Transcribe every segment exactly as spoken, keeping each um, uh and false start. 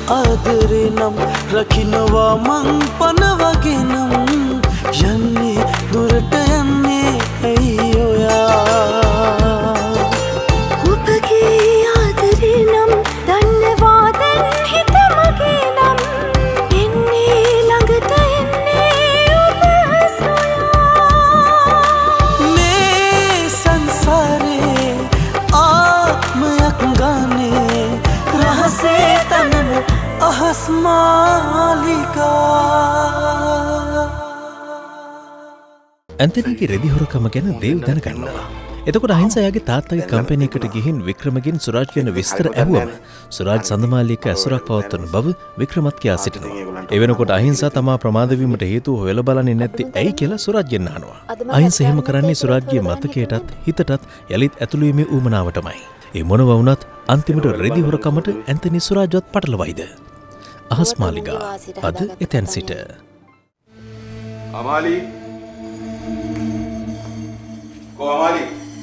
ආදරේ නම් රකින්නවා මං පන වගේ නම් යන්නේ දුරට යන්නේ ඇයි ඔයා ඔබගේ ආදරේ නම් දන්නවා දැන් හිත මගේ නම් එන්නේ ළඟට එන්නේ ඔබ සොයා මේ සංසාරේ ආත්මයක් ගානේ රහසේ තනන අහස් මාලිකා ඇන්තනීගේ රෙදි හොරකම ගැන දේව් දැනගන්නවා. එතකොට අහිංසයාගේ තාත්තගේ කම්පැනි එකට ගිහින් වික්‍රමගෙන් සුරාජ් කියන විස්තර ඇහුවම සුරාජ් සඳමාලික ඇසුරක් පවත්වන බව වික්‍රමත් කියා සිටිනවා. ඒ වෙනකොට අහිංසා තමා ප්‍රමාද වීමට හේතුව හොයලා බලන්නේ නැත්තේ ඇයි කියලා සුරාජ්ගෙන් අහනවා. අහිංසා එහෙම කරන්නේ සුරාජ්ගේ මතකයටත් හිතටත් යලිත් ඇතුළු වීමේ ඌමනාවටමයි. ඒ මොනවා වුණත් අන්තිමට රෙදි හොරකමට ඇන්තනී සුරාජ්වත් පටලවයිද? අහස් මාලිගා අද එතෙන් සිට අමාලි කො අමාලි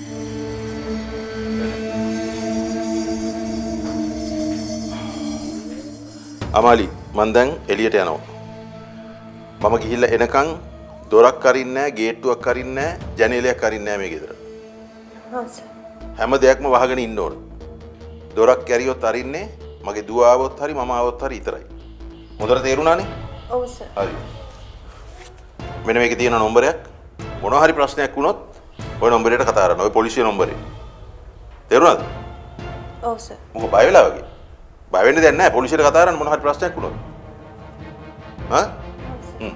අමාලි මං දැන් එළියට යනවා. මම ගිහිල්ලා එනකන් දොරක් අරින්නේ නැහැ, ගේට්ටුවක් අරින්නේ නැහැ, ජනේලයක් අරින්නේ නැහැ මේ ගෙදර. හා සර්. හැම දෙයක්ම වහගෙන ඉන්න ඕන. දොරක් ඇරියොත් අරින්නේ මගේ දුව ආවොත් හරි මම ආවොත් හරි විතරයි. හොඳට තේරුණානේ? ඔව් සර්. හරි. මෙන්න මේකේ තියෙන නම්බරයක්. මොනවා හරි ප්‍රශ්නයක් වුණොත් ওই නම්බරයට කතා කරන්න. ওই පොලිසිය නම්බරේ. තේරුණාද? ඔව් සර්. මොකෝ බය වෙලා වගේ? බය වෙන්න දෙයක් නැහැ. පොලිසියට කතා කරන්න මොනවා හරි ප්‍රශ්නයක් වුණොත්. හා? හ්ම්.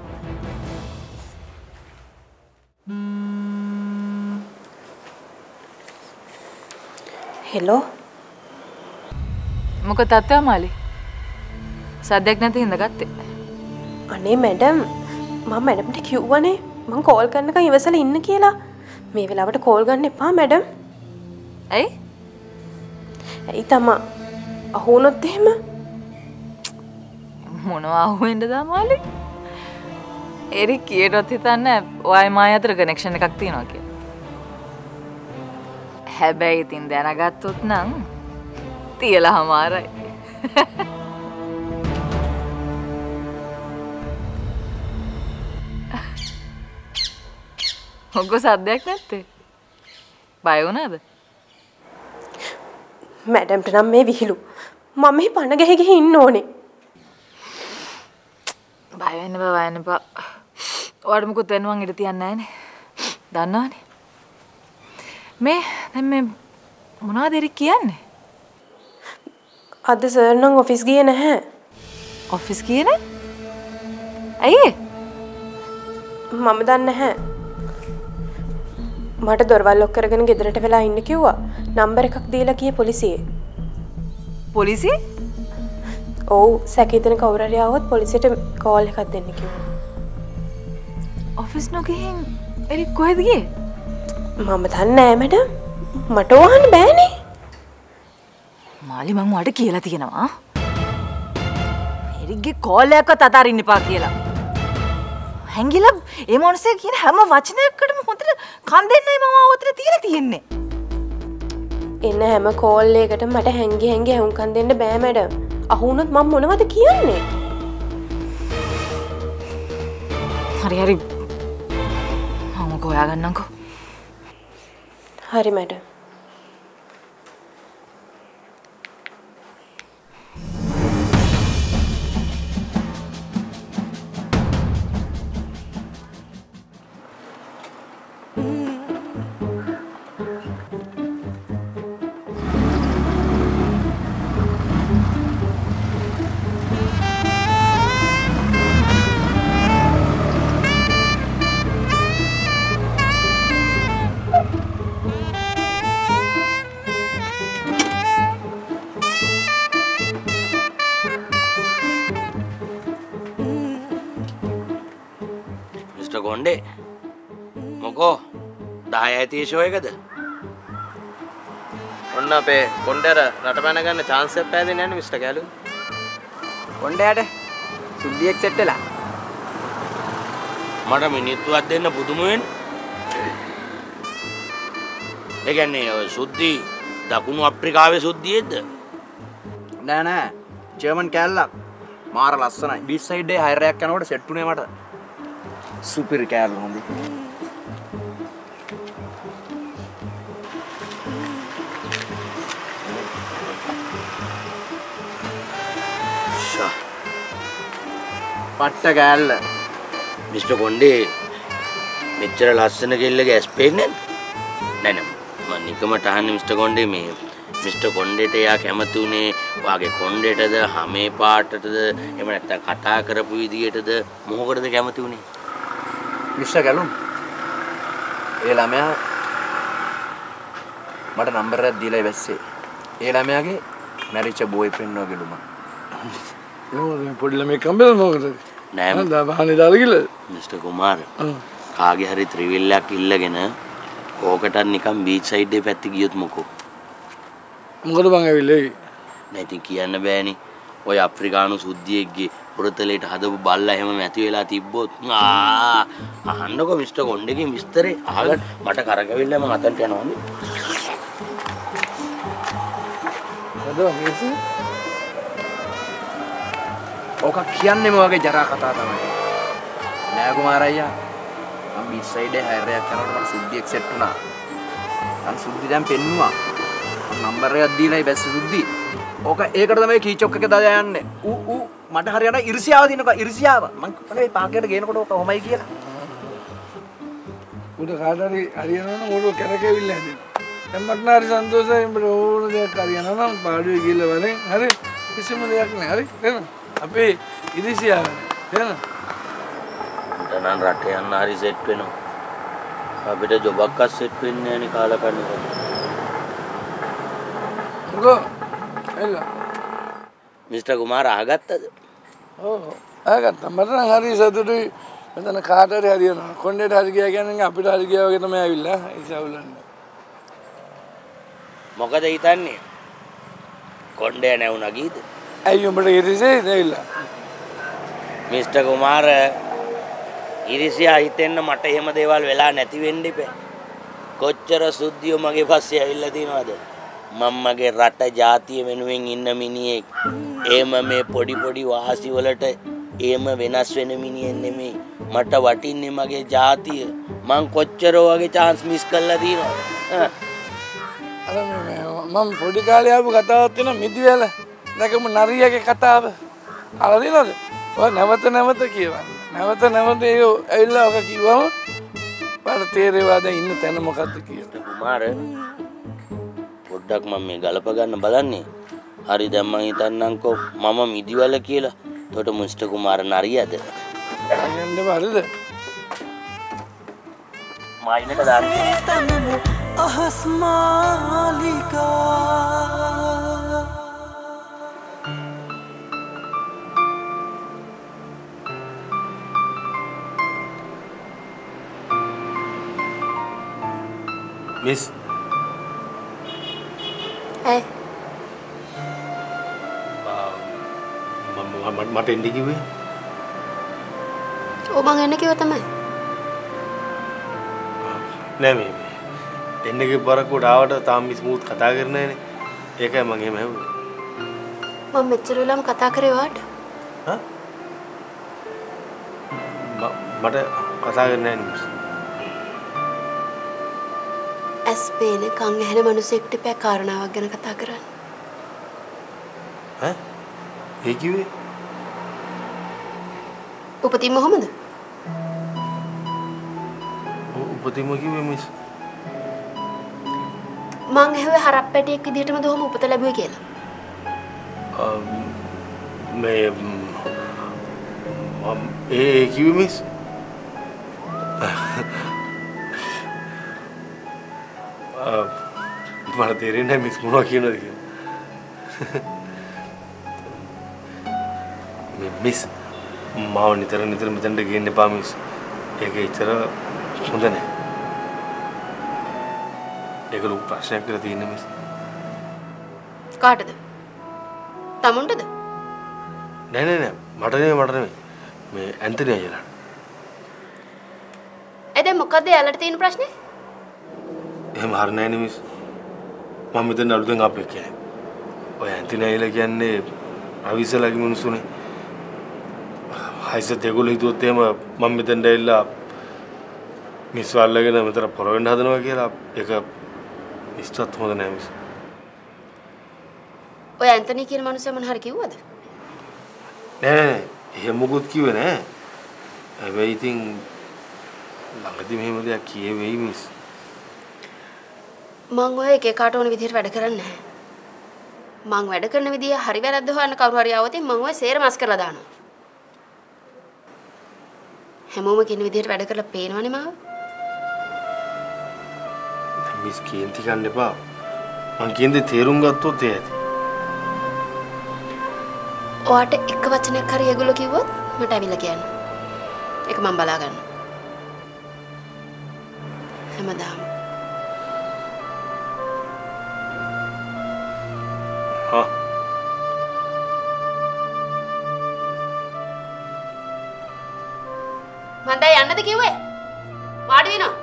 හෙලෝ. මොකද තාත්තා මාලි? සද්දයක් නැති හින්දා ගත්තේ. අනේ මැඩම් මම මැඩම්ට කිව්වනේ මම කෝල් කරනකම් ඉවසලා ඉන්න කියලා. මේ වෙලාවට කෝල් ගන්න එපා මැඩම්. ඇයි? ඇයි තමා අහුනොත් එහෙම? මොනවා අහුවෙන්නද මාලි? එරික් කීයටවත් හිතන්නේ ඔයයි මායි අතර කනෙක්ෂන් එකක් තියෙනවා කියලා. හැබැයි ඉතින් දැනගත්තොත් නම් තියලා හමාරයි. ඔගො සද්දයක් නැත්තේ? බය වුණාද? මැඩම්ට නම් මේ විහිළු. මම මේ පණ ගහ ගහ ඉන්න ඕනේ. බය වෙන්න බෑ බය වෙන්න බෑ. ඔයාලට මොකුත් වෙනවන් ඉඳ තියන්නේ නැහනේ. දන්නවනේ. මේ දැන් මේ මොනවද එරික් කියන්නේ? අද සර් නම් ඔෆිස් ගියේ නැහැ. ඔෆිස් ගියේ නැහැ? ඇයි? මම දන්නේ නැහැ. මට දොරවල් ලොක් කරගෙන ගෙදරට වෙලා ඉන්න කිව්වා. නම්බර් එකක් දීලා ගියේ පොලිසියේ. පොලිසිය? ඔව් සැකීතන කවුරු හරි ආවොත් පොලිසියට කෝල් එකක් දෙන්න කිව්වා. ඔෆිස් නොගිහින් එරික් කොහෙද ගියේ? මම දන්නේ නැහැ මැඩම්. මට වහන්න බෑනේ. මාලි මං ඔයාලට කියලා තියෙනවා. එරික්ගේ කෝල් එකක්වත් අතාරින්න එපා කියලා. හැංගිලා ඒ මොනසේ කියන හැම වචනයකටම හොඳට කන් දෙන්නයි මම ආවතර තියලා තියෙන්නේ. එන්න හැම කෝල් එකකට මට හැංගි හැංගි හුම්කන් දෙන්න බෑ මැඩම්. අහුනොත් මම මොනවද කියන්නේ? හරි හරි. මම ගොයා ගන්නම්කෝ. හරි මැඩම්. ගොන්ඩේ මොකෝ දහය ඇති ෂෝ එකද? ඔන්න අපේ කොණ්ඩේර රටපැන ගන්න chance එකක් පෑදෙන්නේ නැහැ නේ මිස්ටර් කැලු. කොණ්ඩේට සුද්ධියක් සෙට් වෙලා. මට මිනිත්තුවක් දෙන්න පුදුම වෙන්නේ. ඒ කියන්නේ ඔය සුද්ධි දකුණු අප්‍රිකාවේ සුද්ධියේද? නෑ නෑ ජර්මන් කෑල්ලක් මාර ලස්සනයි. බීච් සයිඩ් එකේ හයර් එකක් යනකොට සෙට් උනේ මට. සුපිරි කෑල්ල හොඳයි. ෂා පට්ට කෑල්ල. මිස්ටර් කොණ්ඩේ මෙච්චර ලස්සන කෙල්ලගේ ඇස් පේන්නේ නෑ නෑ මම නිකමට අහන්නේ මිස්ටර් කොණ්ඩේ මේ මිස්ටර් කොණ්ඩේට එයා කැමති උනේ වාගේ කොණ්ඩේටද හැමේ පාටටද එහෙම නැත්නම් කතා කරපු විදියටද මොකකටද කැමති උනේ මිස්ටර් ගලුම් ඒ ළමයා මට නම්බර් එකක් දීලා ඉවස්සේ ඒ ළමයාගේ මැරිච්ච බෝයිෆ්‍රෙන්ඩ් වගේලු මම නෝ පොඩි ළමයි කම්බල මොකද නෑ මම දාහනේ දාලා ගිහලා මිස්ටර් කුමාර කාගේ හරි ත්‍රිවිල්ලයක් ඉල්ලගෙන ඕකටත් නිකන් බීච් සයිඩ් එකේ පැත්ත ගියොත් මොකෝ මොකද බං ඇවිල්ලා නෑ ඉතින් කියන්න බෑනේ ඔය අප්‍රිකානු සුද්දියෙක්ගේ පුරතලයට හදපු බල්ලා එහෙම නැති වෙලා තිබ්බොත් ආ අහන්නකෝ මිස්ටර් කොණ්ඩේගේ විස්තරේ අහගන්න මට කරකෙවිල්ල මම අතන්ට යනවානේ හදෝ මිස් ඕක කියන්නේම වගේ ජරා කතා තමයි නෑ කුමාර අයියා මම බීච් සයිඩ් එකේ හයර් එකක් යනකොට මට සුද්දියෙක් සෙට් වුණා මම සුද්දි දැන් පෙන්නුවා නම්බර් එකක් දීලායි බැස්ස සුද්දි ඕක ඒකට තමයි කීචොක් එක දාලා යන්නේ ඌ ඌ මට හරියට ඉරිසියාව දිනක ඉරිසියාව මං කලේ පාකයට ගේනකොට ඕක ඔමයි කියලා උඩ කාට හරි හරියනවා නම් උඩ කැරකෙවිල්ල හැදෙන දැන් මට නාරි සන්තෝෂයි උඹට ඕන දෙයක් හරියනවා නම් පාඩුවේ ගිහලා වරෙන් හරි කිසිම දෙයක් නෑ හරි එන අපේ ඉරිසියාව එන දැන් රටේ යන්න හරි සෙට් වෙනවා අපිට ජොබක් අස් සෙට් වෙන්නේ නෑනේ කාලකන්නික මොකෝ එලා මිස්ටර් කුමාර අහගත්තද ඔව් අහගත්තා මට නම් හරි සතුටුයි මෙතන කාට හරි හරියනවා කොණ්ඩේට හරි ගියා කියන්නේ අපිට හරි ගියා වගේ තමයි ආවිල්ලා ඉසවුලන්න මොකද හිතන්නේ කොණ්ඩේ නැවුණා කීද ඇයි උඹට ඉරිසේ දෙයිලා මිස්ටර් කුමාර ඉරිසියා හිතෙන්න මට එහෙම දේවල් වෙලා නැති වෙන්න ඉපේ කොච්චර සුද්ධියෝ මගේ පස්සේ ඇවිල්ලා තිනවද මම මගේ රට ජාතිය වෙනුවෙන් ඉන්න මිනිහෙක් එහෙම මේ පොඩි පොඩි වාසි වලට එහෙම වෙනස් වෙන මිනිහෙක් නෙමෙයි මට වටින්නේ මගේ ජාතිය මං කොච්චර වගේ chance මිස් කරලා තියනවද අර මම පොඩි කාලේ ආපු කතාවක් තියෙනවා මිදිවැල නැගම නරියගේ කතාව අර දිනවද ඔය නැවත නැවත කියවන්න නැවත නැවත ඒ ඇවිල්ලා ඔක කිව්වම බාර තේරෙවා දැන් ඉන්න තැන මොකද්ද කියලා කුමාර පොඩ්ඩක් මම මේ ගලප ගන්න බලන්නේ හරි දැන් මම හිතන්නම්කෝ මම මිදිවල කියලා එතකොට මිස්ටර් කුමාර නරියද යන්න බාරද මයින්ට දාන්න अहस मालिका मिस ඇයි මට එන්න කිව්වේ ඔබ මං එන්න කිව්වා තමයි නෑ මේ එන්න කිව්ව බරකට ආවට තාම මිස් ස්මූත් කතා කරන්නේ නෑනේ ඒකයි මං එහෙම හැව්වේ මම මෙච්චර වෙලාම කතා කරේ වාට හා මට කතා කරන්නේ නෑනේ මිස් ඇස් පේන කන් ඇහෙන මිනිසෙක්ට පෑ කාරණාවක් ගැන කතා කරන්න. ඈ? ඒ කිව්වේ? උපතින් මොහොමද? උපතින් මො කිව්වේ මිස්? මං ඇහුවේ හරප්පැටියෙක් විදිහටමද ඔහොම උපත ලැබුවේ කියලා. මේ ඒ කිව්වේ මිස්? මට තේරෙන්නේ නැහැ මිස් මොනවා කියනවද කියලා. මිස් මාව නිතර නිතර මෙතනට ගේන්න එපා මිස්. ඒක ඉතර හොඳ නැහැ. ඒක ලොකු ප්‍රශ්නයක් කියලා තියෙන මිස්. කාටද? තමුන්ටද? නෑ නෑ නෑ මට නෙමෙයි මට නෙමෙයි. මේ ඇන්තනි අයියලාට. ඒ දැන් මොකද්ද යාලට තියෙන ප්‍රශ්නේ? එහෙම හරි නෑ නේ මිස්. මම මෙතන අලුතෙන් ආපු කෙනෙක්. ඔය ඇන්තනි අයියලා කියන්නේ අවිසලගේ මිනිස්සුනේ. හයිස දෙගොල්ලෝ හිතුවොත් එහෙම මම මෙතෙන්ට ඇවිල්ලා මිස් වල්ලගෙන මෙතන පොරවෙන්න හදනවා කියලා ඒක ඉස්සත් හොඳ නෑ මිස්. ඔය ඇන්තනි කියන මනුස්සයා මොන හරි කිව්වද? නෑ නෑ එහෙම මොකුත් කිව්වේ නෑ. හැබැයි ඉතින් ළඟදී මෙහෙම දෙයක් කියේ වෙයි මිස්. මං ඔය එක එකාට ඕන විදිහට වැඩ කරන්නේ නැහැ. මං වැඩ කරන විදිය හරි වැරද්ද හොයන්න කවුරු හරි ආවොත් මං ඔය සේර මස් කරලා දානවා. හැමෝම කියන විදිහට වැඩ කරලා පේනවනේ මාව. මිස් කේන්ති ගන්න එපා. මං කියන්නේ තේරුම් ගත්තොත් ඒ ඇති. ඔයාට එක වචනයක් හරි ඒගොල්ලෝ කිව්වොත් මට ඇවිල්ලා කියන්න. ඒක මම බලා ගන්නවා. හැමදාම. හා. මං දැන් යන්නද කිව්වේ? වාඩි වෙනවා.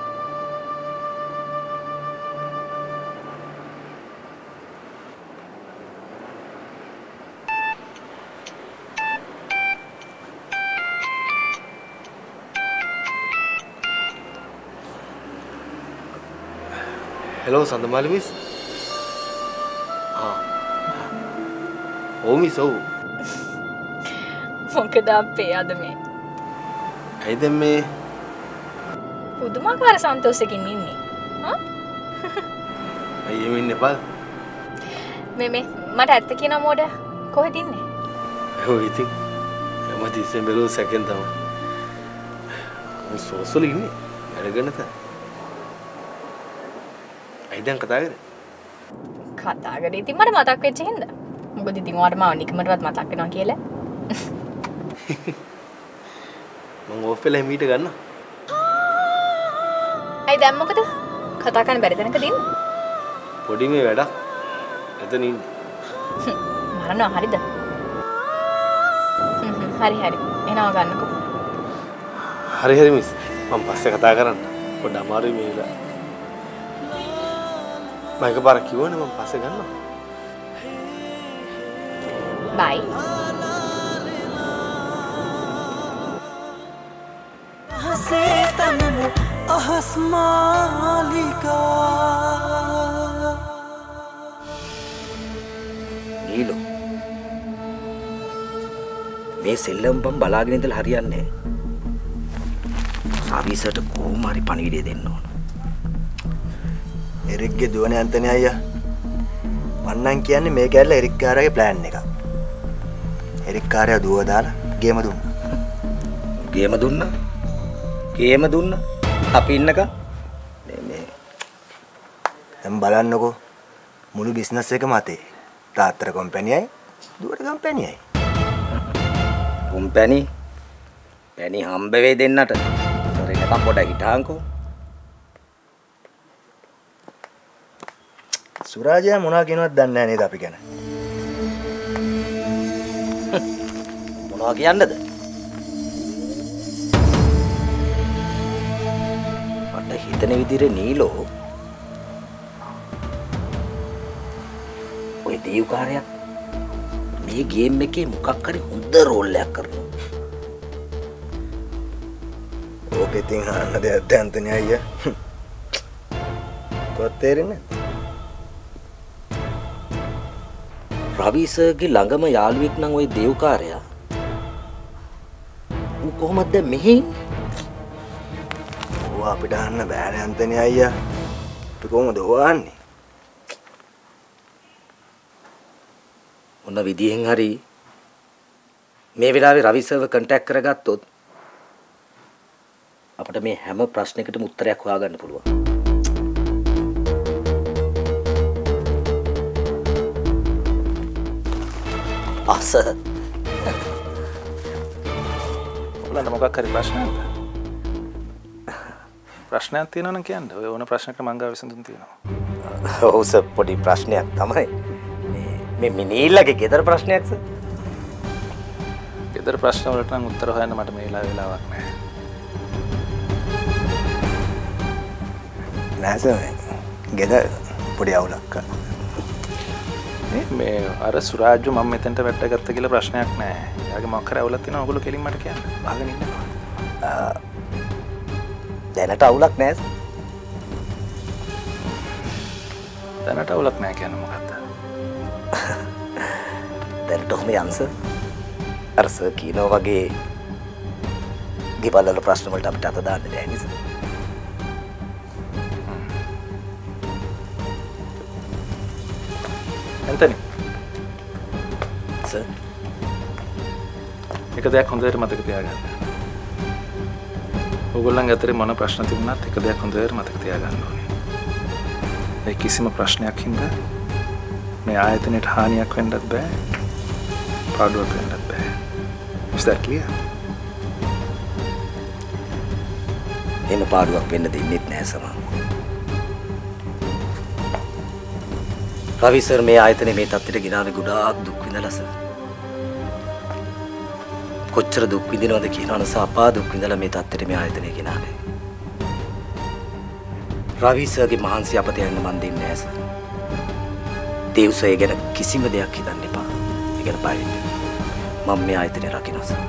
Hello, Sandamali miss. Ah. Oh miss, oh. මොකද අපේ අද මේ? ඇයිද මේ? පුදුමාකාර සන්තෝෂකින් ඉන්නේ. හා? අයියෙ මෙන්න එපා. මේ මේ මට ඇත්ත කියන මොඩ කොහෙද ඉන්නේ? ඔය ඉතින් මම තිස්සෙන් බැලුව සැකෙන් තමයි. මම සෝසල ඉන්නේ. වැඩගෙන තමයි. ඇයි දැන් කතා කරේ? කතා කරේ ඉතින් මට මතක් වෙච්ච හින්දා. මොකද ඉතින් ඔයාට මාව නිකමටවත් මතක් වෙනවා කියලා. මම ඕෆ් වෙලා මීට ගන්න. ඇයි දැන් මොකද? කතා කරන්න බැරි තැනකද ඉන්නේ? පොඩි මේ වැඩක්. එතන ඉන්නේ. මරනවා හරිද? හරි හරි. එනවා ගන්නකෝ. හරි හරි මිස්. මම පස්සේ කතා කරන්න. පොඩ්ඩක් අමාරුයි මේ වෙලාව. මම එකපාරක් කිව්වනේ මම පස්සේ ගන්නවා. බයි. हसे तनम अहस मालिका නීලෝ මේ සෙල්ලම් පම් බලාගෙන ඉඳලා හරියන්නේ නැහැ. සාවිසට කොහොම හරි පණිවිඩය දෙන්න ඕන. එරික්ගේ දුවනේ අන්තනේ අයියා. මන්නම් කියන්නේ මේක ඇල්ල එරික් කාරයාගේ ප්ලෑන් එක. එරික් කාරයා දුව දාලා ගේම දුන්නා. ගේම දුන්නා? ගේම දුන්නා? අපි ඉන්නක මේ මේ දැන් බලන්නකෝ මුළු බිස්නස් එකම අතේ. තාත්තර කම්පැනියයි දුවට කම්පැනියයි. කම්පැනි පැණි හම්බ වෙයි දෙන්නට. කරේනකම් පොඩ හිටාන්කෝ. සුරාජයා මොනවා කියනවද දන්නේ නැහැ නේද අපි ගැන. මොනවා කියන්නද? මට හිතන විදිහට නීලෝ ඔය දීවකාරයා මේ ගේම් එකේ මොකක් හරි හොඳ රෝල් එකක් කරනවා. ඕක ඉතින් අහන්න දෙයක් දැන්තනේ අයියා. කොහොත් තේරෙන්නේ නැද්ද? රවිසර්ගේ ළඟම යාළුවෙක් නම් ওই දේවකාරයා. ඌ කොහොමද දැන් මෙහෙ ඉන්නේ? ඕව අපිට අහන්න බෑනේ අන්තනේ අයියා. අපි කොහොමද ඕවන්නේ? මොන විදිහෙන් හරි මේ වෙලාවේ රවිසර්ව කන්ටැක්ට් කරගත්තොත් අපිට මේ හැම ප්‍රශ්නයකටම උත්තරයක් හොයාගන්න පුළුවන්. අස ඔයාලට මොකක් හරි ප්‍රශ්නයක්ද? ප්‍රශ්නයක් තියෙනවා නම් කියන්න. ඔය ඕන ප්‍රශ්නයකට මං ගාව විසඳුම් තියෙනවා. ඔව් සර් පොඩි ප්‍රශ්නයක් තමයි. මේ මිනීල්ලගේ ගෙදර ප්‍රශ්නයක් සර්. ගෙදර ප්‍රශ්න වලට නම් උත්තර හොයන්න මට මේ වෙලාව වෙලාවක් නැහැ. නෑ සර්. ගෙදර පොඩි අවුලක්. මේ අර සුරාජ්ජු මම මෙතෙන්ට වැටගත්ත කියලා ප්‍රශ්නයක් නැහැ. එයාගේ මොකක් හරි අවුලක් තියෙනවා. ඔයගොල්ලෝ කෙලින් මට කියන්න. බහගෙන ඉන්නවා. දැනට අවුලක් නැහැ. දැනට අවුලක් නැහැ කියන්නේ මොකක්ද? දැනට ඔහොම යන්ස. අර සර් කියනවා වගේ ගෙවල් වල ප්‍රශ්න වලට අපිට අත දාන්න බැහැ නේද? ඇන්තනි. සර්. එක දෙයක් හොඳට මතක තියාගන්න. ඔයගොල්ලන්ගේ අතරේ මොන ප්‍රශ්න තිබුණත් එක දෙයක් හොඳට මතක තියාගන්න ඕනේ. ඒ කිසිම ප්‍රශ්නයක් හින්දා මේ ආයතනයට හානියක් වෙන්නත් බෑ. පාඩුවක් වෙන්නත් බෑ. Is that clear? එහෙම පාඩුවක් වෙන්න දෙන්නෙත් නෑ සමා. රවි සර් මේ ආයතනේ මේ තත්ත්වයට ගෙනාවේ ගොඩාක් දුක් විඳලා සර්. කොච්චර දුක් විඳිනවද කියනවනේ සර් අපා දුක් විඳලා මේ තත්ත්වයට මේ ආයතනේ ගෙනාවේ. රවි සර්ගේ මහන්සි අපත යන්න මන් දෙන්නේ නෑ සර්. දේව් සර් ගැන කිසිම දෙයක් හිතන්න එපා. ඒ ගැන බය වෙන්න. මම මේ ආයතනේ රකින්න සර්.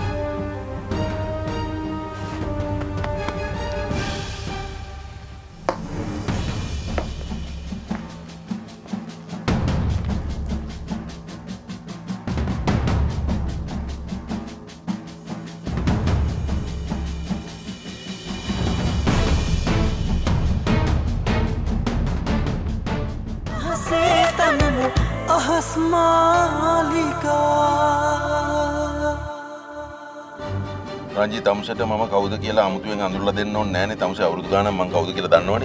රංජි තමුසට මම කවුද කියලා අමුතුවෙන් අඳුරලා දෙන්න ඕනේ නෑනේ. තමුසේ අවුරුදු ගානක් මං කවුද කියලා දන්නවනේ.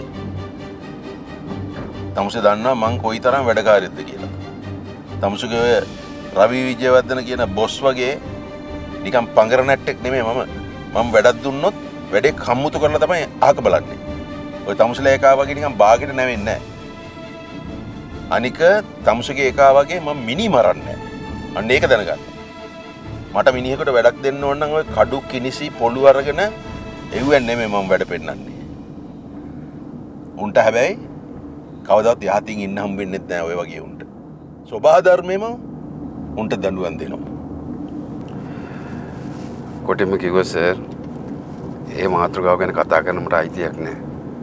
තමුසේ දන්නවා මං කොයිතරම් වැඩකාරීද්ද කියලා. තමුසේගේ ඔය රවි විජයවර්ධන කියන බොස් වගේ නිකන් පංගර නැට්ටෙක් නෙමෙයි මම. මම වැඩක් දුන්නොත් වැඩේ කම්මුතු කරලා තමයි අහක බලන්නේ. ඔය තමුසේලා එකා වගේ නිකන් බාගෙට නැවෙන්නේ නෑ. අනික තමුසේගේ එකා වගේ මම මිනි මරන්නේ නෑ. අන්න ඒක දැනගන්න. මට මිනිහෙකුට වැඩක් දෙන්න ඕන නම් ඔය කඩු කිනිසි පොළු අරගෙන එව්වෙන් නෙමෙයි මම වැඩ පෙන්නන්නේ. උන්ට හැබැයි කවදාවත් යහතින් ඉන්න හම්බෙන්නේ නැහැ ඔය වගේ උන්ට. සබහා ධර්මෙම උන්ට දඬුවම් දෙනවා. කොටිම කිව්වා සර්. ඒ මාතෘකාව ගැන කතා කරන්න මට අයිතියක් නැහැ.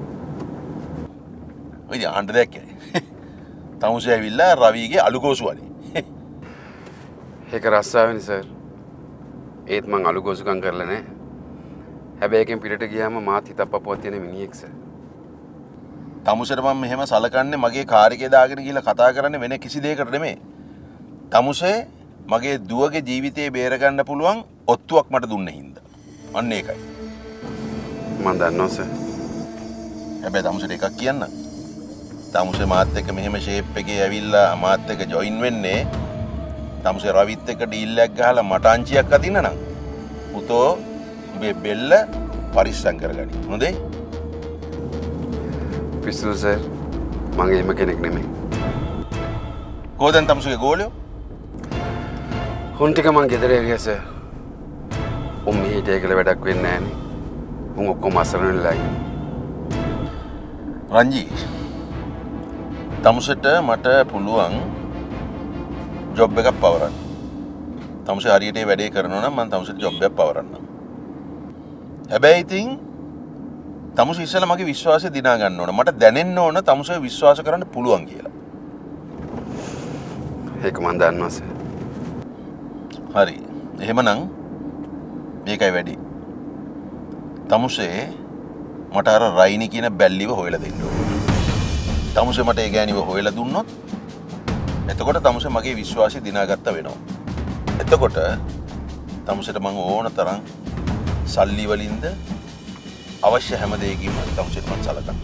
ඔය ආණ්ඩ දැක්කේ. තමුසේ ඇවිල්ලා රවිගේ අලුගෝසුවනේ. ඒක රස්සාවෙනි සර්. ඒත් මං අලුගෝසුකම් කරලා නැහැ. හැබැයි එකෙන් පිටට ගියාම මාත් හිතප්පපුවක් තියෙන මිනිහෙක් සර්. තමුසේට මම මෙහෙම සලකන්නේ මගේ කාර් එකේ දාගෙන ගිහලා කතා කරන්නේ වෙන කිසි දෙයකට නෙමෙයි. තමුසේ මගේ දුවගේ ජීවිතේ බේර ගන්න පුළුවන් ඔත්තුවක් මට දුන්නේ හින්දා. අන්න ඒකයි. මම දන්නවා සර්. හැබැයි තමුසේට එකක් කියන්න. තමුසේ මාත් එක්ක මෙහෙම ෂේප් එකේ ඇවිල්ලා මාත් එක්ක ජොයින් වෙන්නේ තමුසේ රවිත් එක්ක ඩීල් එකක් ගහලා මට අංචියක් අදින්න නම් පුතෝ උඹේ බෙල්ල පරිස්සම් කරගනි. හොඳේ? පිස්සු සර්. මම එහෙම කෙනෙක් නෙමෙයි. කොහෙන්ද තමුසේගේ ගෝලියෝ? හොන් ටික මං ගෙදර ගියා සර්. උන් මෙහෙ දෙයකල වැඩක් වෙන්නේ නැහනේ. උන් ඔක්කොම අසරණ වෙලා ඉන්නේ. රංජි තමුසට මට පුළුවන් ජොබ් එකක් පවරන්න. තමුසේ හරියට ඒ වැඩේ කරනවා නම් මම තමුසට ජොබ් එකක් පවරන්නම්. හැබැයි ඉතින් තමුසේ ඉස්සෙල්ලා මගේ විශ්වාසය දිනා ගන්න ඕන. මට දැනෙන්න ඕන තමුසේ විශ්වාස කරන්න පුළුවන් කියලා. ඒක මම දන්නවා සර්. හරි. එහෙමනම් මේකයි වැඩි. තමුසේ මට අර රයිනි කියන බැල්ලිව හොයලා දෙන්න ඕන. තමුසේ මට ඒ ගෑණිව හොයලා දුන්නොත් එතකොට තමුසේ මගේ විශ්වාසය දිනාගත්ත වෙනවා. එතකොට තමුසේට මම ඕන තරම් සල්ලි වලින්ද අවශ්‍ය හැම දෙයකින්ම තමුසේට මම සලකනවා.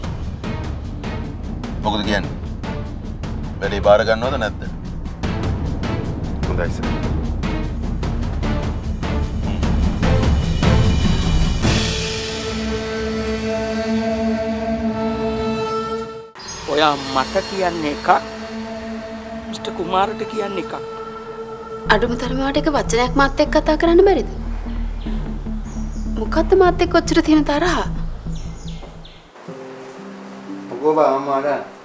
මොකද කියන්නේ? වැඩේ බාර ගන්නවද නැද්ද? හොඳයි සර්. ඔයා මට කියන්නේ එකක් මිස්ටර් කුමාරට කියන්නේ එකක්. අඩුම තරමේ වට එක වචනයක් මාත් එක්ක කතා කරන්න බැරිද? මොකද්ද මාත් එක්ක ඔච්චර තියෙන තරහ? ඔබ අම්මාට